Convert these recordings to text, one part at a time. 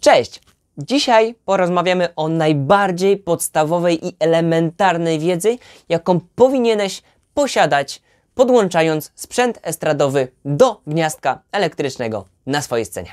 Cześć! Dzisiaj porozmawiamy o najbardziej podstawowej i elementarnej wiedzy, jaką powinieneś posiadać, podłączając sprzęt estradowy do gniazdka elektrycznego na swojej scenie.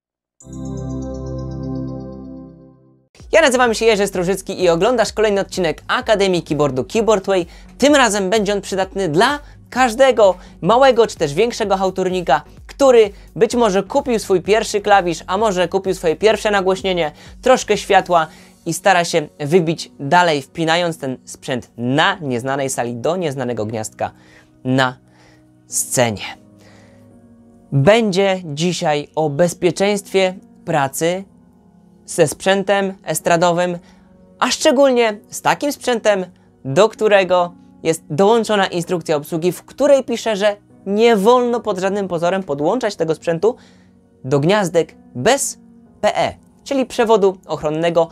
Ja nazywam się Jerzy Strużycki i oglądasz kolejny odcinek Akademii Keyboardu Keyboardway. Tym razem będzie on przydatny dla każdego małego czy też większego chałturnika, który być może kupił swój pierwszy klawisz, a może kupił swoje pierwsze nagłośnienie, troszkę światła i stara się wybić dalej, wpinając ten sprzęt na nieznanej sali do nieznanego gniazdka na scenie. Będzie dzisiaj o bezpieczeństwie pracy ze sprzętem estradowym, a szczególnie z takim sprzętem, do którego jest dołączona instrukcja obsługi, w której pisze, że nie wolno pod żadnym pozorem podłączać tego sprzętu do gniazdek bez PE, czyli przewodu ochronnego,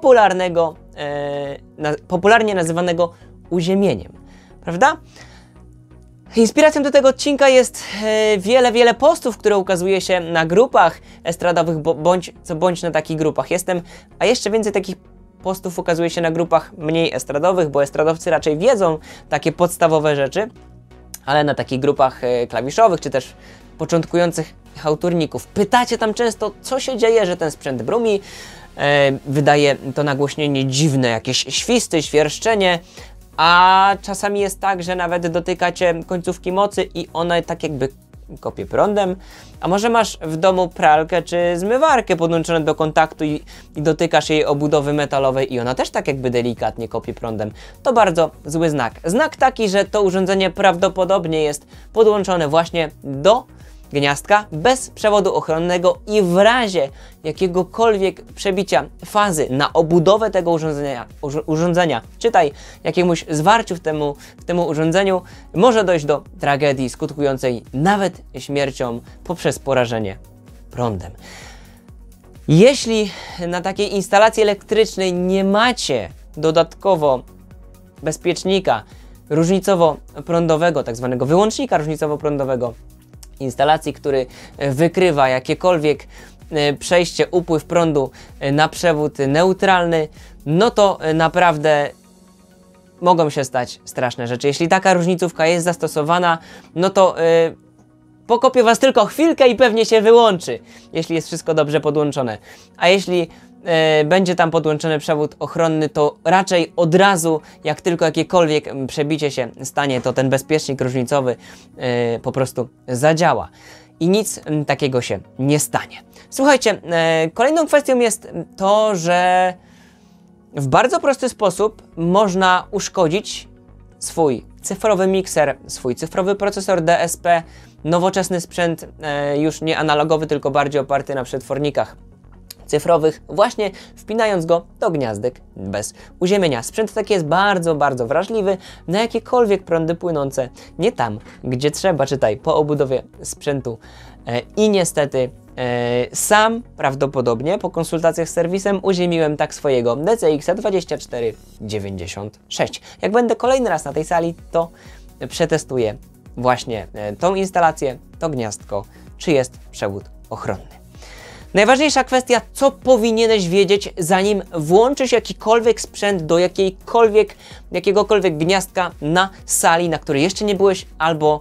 popularnie nazywanego uziemieniem, prawda? Inspiracją do tego odcinka jest wiele postów, które ukazuje się na grupach estradowych, bądź na takich grupach jestem, a jeszcze więcej takich postów ukazuje się na grupach mniej estradowych, bo estradowcy raczej wiedzą takie podstawowe rzeczy, ale na takich grupach klawiszowych, czy też początkujących chałturników pytacie tam często, co się dzieje, że ten sprzęt brumi, wydaje to nagłośnienie dziwne, jakieś świsty, świerszczenie, a czasami jest tak, że nawet dotykacie końcówki mocy i ona tak jakby kopie prądem, a może masz w domu pralkę czy zmywarkę podłączone do kontaktu i dotykasz jej obudowy metalowej i ona też tak jakby delikatnie kopie prądem. To bardzo zły znak. Znak taki, że to urządzenie prawdopodobnie jest podłączone właśnie do gniazdka bez przewodu ochronnego i w razie jakiegokolwiek przebicia fazy na obudowę tego urządzenia, czytaj jakiemuś zwarciu w temu urządzeniu, może dojść do tragedii skutkującej nawet śmiercią poprzez porażenie prądem. Jeśli na takiej instalacji elektrycznej nie macie dodatkowo bezpiecznika różnicowo-prądowego, tak zwanego wyłącznika różnicowo-prądowego, instalacji, który wykrywa jakiekolwiek przejście, upływ prądu na przewód neutralny, no to naprawdę mogą się stać straszne rzeczy. Jeśli taka różnicówka jest zastosowana, no to pokopie was tylko chwilkę i pewnie się wyłączy, jeśli jest wszystko dobrze podłączone. A jeśli będzie tam podłączony przewód ochronny, to raczej od razu, jak tylko jakiekolwiek przebicie się stanie, to ten bezpiecznik różnicowy po prostu zadziała i nic takiego się nie stanie. Słuchajcie, kolejną kwestią jest to, że w bardzo prosty sposób można uszkodzić swój cyfrowy mikser, swój cyfrowy procesor DSP, nowoczesny sprzęt już nie analogowy, tylko bardziej oparty na przetwornikach cyfrowych, właśnie wpinając go do gniazdek bez uziemienia. Sprzęt taki jest bardzo wrażliwy na jakiekolwiek prądy płynące nie tam, gdzie trzeba, czytaj, po obudowie sprzętu. I niestety sam prawdopodobnie po konsultacjach z serwisem uziemiłem tak swojego DCX-a 2496. Jak będę kolejny raz na tej sali, to przetestuję właśnie tą instalację, to gniazdko, czy jest przewód ochronny. Najważniejsza kwestia, co powinieneś wiedzieć, zanim włączysz jakikolwiek sprzęt do jakiegokolwiek gniazdka na sali, na której jeszcze nie byłeś, albo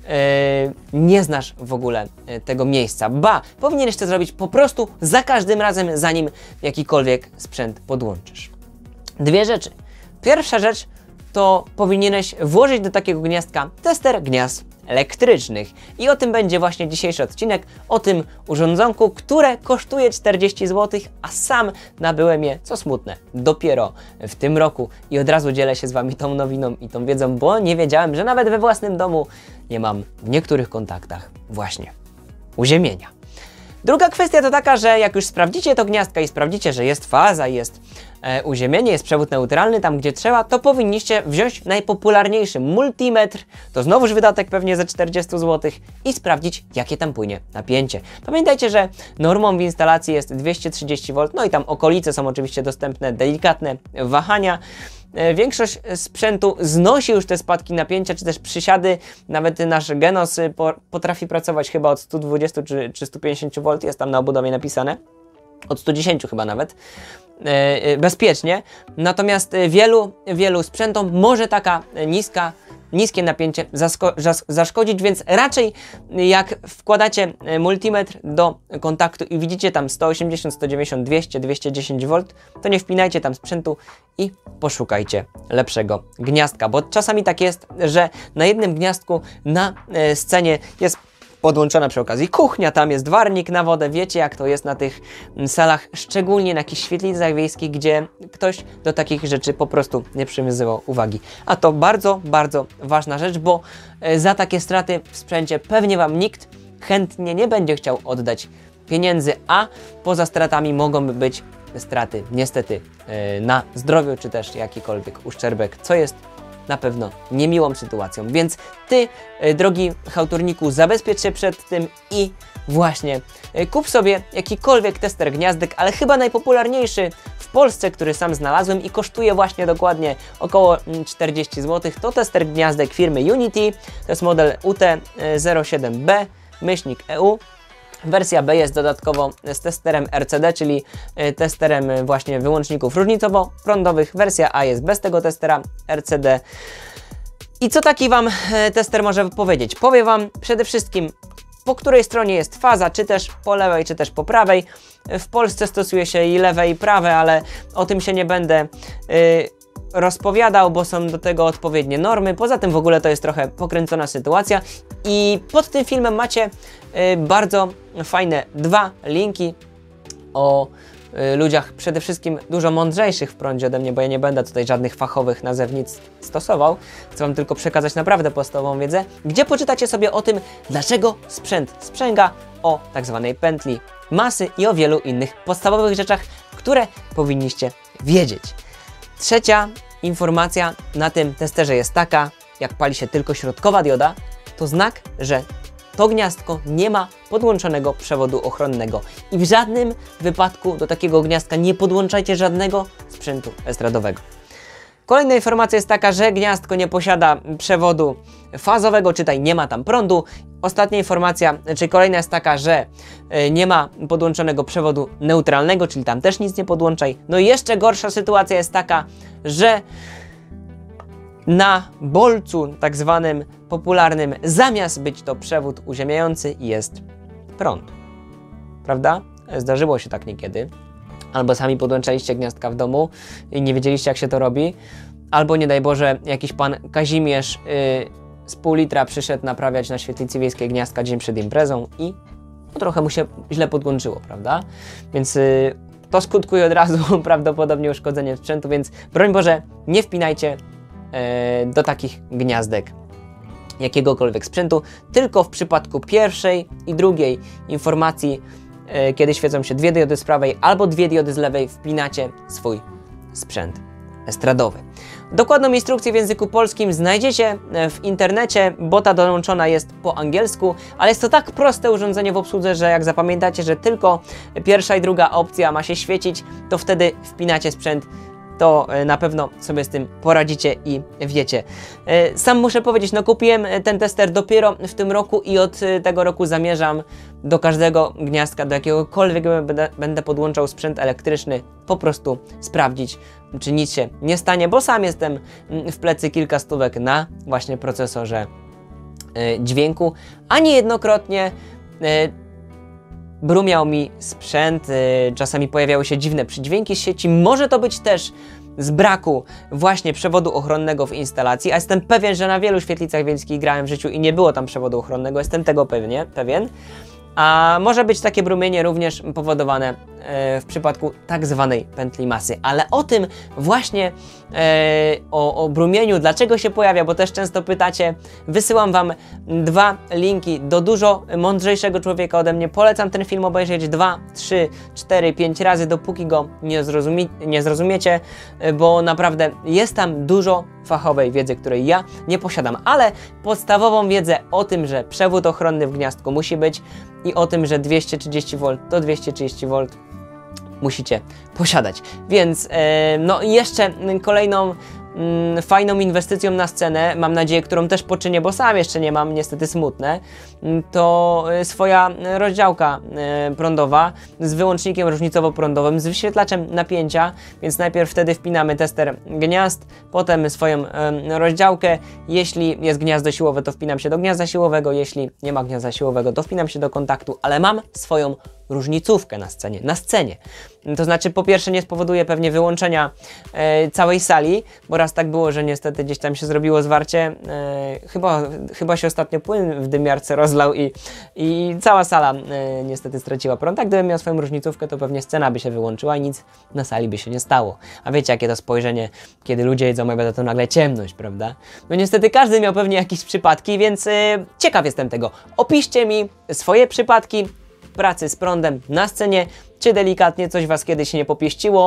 nie znasz w ogóle tego miejsca. Powinieneś to zrobić po prostu za każdym razem, zanim jakikolwiek sprzęt podłączysz. Dwie rzeczy. Pierwsza rzecz to powinieneś włożyć do takiego gniazdka tester gniazd elektrycznych. I o tym będzie właśnie dzisiejszy odcinek, o tym urządzonku, które kosztuje 40 zł, a sam nabyłem je, co smutne, dopiero w tym roku i od razu dzielę się z Wami tą nowiną i tą wiedzą, bo nie wiedziałem, że nawet we własnym domu nie mam w niektórych kontaktach właśnie uziemienia. Druga kwestia to taka, że jak już sprawdzicie to gniazdka i sprawdzicie, że jest faza, jest uziemienie, jest przewód neutralny tam, gdzie trzeba, to powinniście wziąć najpopularniejszy multimetr, to znowuż wydatek pewnie ze 40 zł i sprawdzić, jakie tam płynie napięcie. Pamiętajcie, że normą w instalacji jest 230 V, no i tam okolice są oczywiście dostępne, delikatne wahania. Większość sprzętu znosi już te spadki napięcia, czy też przysiady. Nawet nasz Genos potrafi pracować chyba od 120 czy 150 V, jest tam na obudowie napisane. od 110 chyba nawet, bezpiecznie. Natomiast wielu sprzętom może taka niskie napięcie zaszkodzić, więc raczej jak wkładacie multimetr do kontaktu i widzicie tam 180, 190, 200, 210 V, to nie wpinajcie tam sprzętu i poszukajcie lepszego gniazdka, bo czasami tak jest, że na jednym gniazdku na scenie jest podłączona przy okazji kuchnia, tam jest warnik na wodę, wiecie jak to jest na tych salach, szczególnie na jakichś świetlicach wiejskich, gdzie ktoś do takich rzeczy po prostu nie przywiązywał uwagi. A to bardzo, bardzo ważna rzecz, bo za takie straty w sprzęcie pewnie Wam nikt chętnie nie będzie chciał oddać pieniędzy, a poza stratami mogą być straty niestety na zdrowiu, czy też jakikolwiek uszczerbek, co jest na pewno niemiłą sytuacją. Więc Ty, drogi chałturniku, zabezpiecz się przed tym i właśnie kup sobie jakikolwiek tester gniazdek, ale chyba najpopularniejszy w Polsce, który sam znalazłem i kosztuje właśnie dokładnie około 40 zł, to tester gniazdek firmy Unity. To jest model UT07B-EU. Wersja B jest dodatkowo z testerem RCD, czyli testerem właśnie wyłączników różnicowo-prądowych. Wersja A jest bez tego testera RCD. I co taki Wam tester może powiedzieć? Powie Wam przede wszystkim, po której stronie jest faza, czy też po lewej, czy też po prawej. W Polsce stosuje się i lewe, i prawe, ale o tym się nie będę rozpowiadał, bo są do tego odpowiednie normy. Poza tym w ogóle to jest trochę pokręcona sytuacja i pod tym filmem macie bardzo fajne dwa linki o ludziach przede wszystkim dużo mądrzejszych w prądzie ode mnie, bo ja nie będę tutaj żadnych fachowych nazewnic stosował. Chcę Wam tylko przekazać naprawdę podstawową wiedzę, gdzie poczytacie sobie o tym, dlaczego sprzęt sprzęga, o tak zwanej pętli masy i o wielu innych podstawowych rzeczach, które powinniście wiedzieć. Trzecia informacja na tym testerze jest taka, jak pali się tylko środkowa dioda, to znak, że to gniazdko nie ma podłączonego przewodu ochronnego i w żadnym wypadku do takiego gniazdka nie podłączajcie żadnego sprzętu estradowego. Kolejna informacja jest taka, że gniazdko nie posiada przewodu fazowego, czytaj nie ma tam prądu. Ostatnia informacja, czyli kolejna jest taka, że nie ma podłączonego przewodu neutralnego, czyli tam też nic nie podłączaj. No i jeszcze gorsza sytuacja jest taka, że na bolcu tak zwanym popularnym, zamiast być to przewód uziemiający, jest prąd. Prawda? Zdarzyło się tak niekiedy. Albo sami podłączaliście gniazdka w domu i nie wiedzieliście jak się to robi. Albo nie daj Boże jakiś pan Kazimierz z pół litra przyszedł naprawiać na świetlicy wiejskiej gniazdka dzień przed imprezą i no, trochę mu się źle podłączyło, prawda? Więc to skutkuje od razu prawdopodobnie uszkodzeniem sprzętu, więc broń Boże nie wpinajcie do takich gniazdek jakiegokolwiek sprzętu, tylko w przypadku pierwszej i drugiej informacji, kiedy świecą się dwie diody z prawej albo dwie diody z lewej, wpinacie swój sprzęt estradowy. Dokładną instrukcję w języku polskim znajdziecie w internecie, bo ta dołączona jest po angielsku, ale jest to tak proste urządzenie w obsłudze, że jak zapamiętacie, że tylko pierwsza i druga opcja ma się świecić, to wtedy wpinacie sprzęt, to na pewno sobie z tym poradzicie i wiecie. Sam muszę powiedzieć, no kupiłem ten tester dopiero w tym roku i od tego roku zamierzam do każdego gniazdka, do jakiegokolwiek będę podłączał sprzęt elektryczny, po prostu sprawdzić, czy nic się nie stanie, bo sam jestem w plecy kilka stówek na właśnie procesorze dźwięku, a niejednokrotnie brumiał mi sprzęt, czasami pojawiały się dziwne przydźwięki z sieci. Może to być też z braku właśnie przewodu ochronnego w instalacji, a jestem pewien, że na wielu świetlicach wiejskich grałem w życiu i nie było tam przewodu ochronnego, jestem tego pewien. A może być takie brumienie również powodowane w przypadku tak zwanej pętli masy. Ale o tym właśnie, o brumieniu, dlaczego się pojawia, bo też często pytacie, wysyłam Wam dwa linki do dużo mądrzejszego człowieka ode mnie. Polecam ten film obejrzeć 2, 3, 4, 5 razy, dopóki go nie zrozumiecie, bo naprawdę jest tam dużo fachowej wiedzy, której ja nie posiadam, ale podstawową wiedzę o tym, że przewód ochronny w gniazdku musi być i o tym, że 230V to 230V musicie posiadać. Więc no jeszcze kolejną fajną inwestycją na scenę, mam nadzieję, którą też poczynię, bo sam jeszcze nie mam, niestety smutne, to swoja rozdziałka prądowa z wyłącznikiem różnicowo-prądowym, z wyświetlaczem napięcia, więc najpierw wtedy wpinamy tester gniazd, potem swoją rozdziałkę. Jeśli jest gniazdo siłowe, to wpinam się do gniazda siłowego, jeśli nie ma gniazda siłowego, to wpinam się do kontaktu, ale mam swoją różnicówkę na scenie. To znaczy, po pierwsze, nie spowoduje pewnie wyłączenia całej sali, bo raz tak było, że niestety gdzieś tam się zrobiło zwarcie. Chyba się ostatnio płyn w dymiarce rozlał i cała sala niestety straciła prąd. A gdybym miał swoją różnicówkę, to pewnie scena by się wyłączyła i nic na sali by się nie stało. A wiecie, jakie to spojrzenie, kiedy ludzie jedzą obiad, to nagle ciemność, prawda? No niestety każdy miał pewnie jakieś przypadki, więc ciekaw jestem tego. Opiszcie mi swoje przypadki pracy z prądem na scenie, czy delikatnie coś Was kiedyś nie popieściło.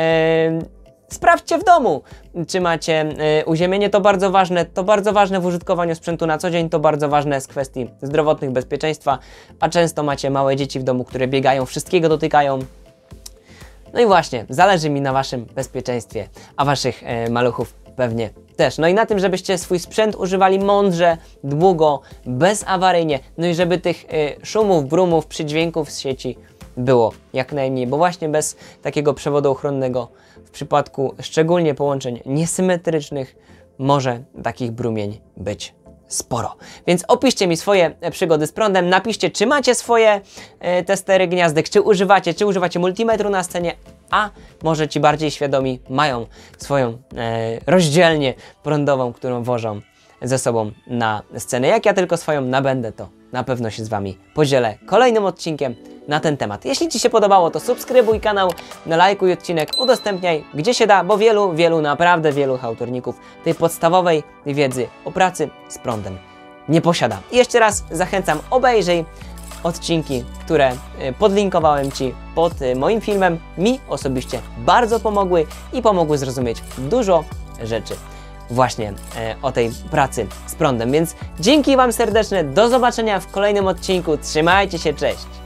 Sprawdźcie w domu, czy macie uziemienie, to bardzo ważne w użytkowaniu sprzętu na co dzień, to bardzo ważne z kwestii zdrowotnych, bezpieczeństwa, a często macie małe dzieci w domu, które biegają, wszystkiego dotykają. No i właśnie, zależy mi na Waszym bezpieczeństwie, a Waszych maluchów pewnie też. No i na tym, żebyście swój sprzęt używali mądrze, długo, bezawaryjnie, no i żeby tych szumów, brumów, przydźwięków z sieci było jak najmniej, bo właśnie bez takiego przewodu ochronnego w przypadku szczególnie połączeń niesymetrycznych może takich brumień być sporo. Więc opiszcie mi swoje przygody z prądem, napiszcie, czy macie swoje testery gniazdek, czy używacie multimetru na scenie, a może ci bardziej świadomi mają swoją rozdzielnię prądową, którą wożą ze sobą na scenę. Jak ja tylko swoją nabędę, to na pewno się z Wami podzielę kolejnym odcinkiem na ten temat. Jeśli Ci się podobało, to subskrybuj kanał, lajkuj odcinek, udostępniaj gdzie się da, bo naprawdę wielu hałturników tej podstawowej wiedzy o pracy z prądem nie posiada. I jeszcze raz zachęcam, obejrzyj odcinki, które podlinkowałem Ci pod moim filmem. Mi osobiście bardzo pomogły i pomogły zrozumieć dużo rzeczy właśnie o tej pracy z prądem. Więc dzięki Wam serdeczne, do zobaczenia w kolejnym odcinku. Trzymajcie się, cześć!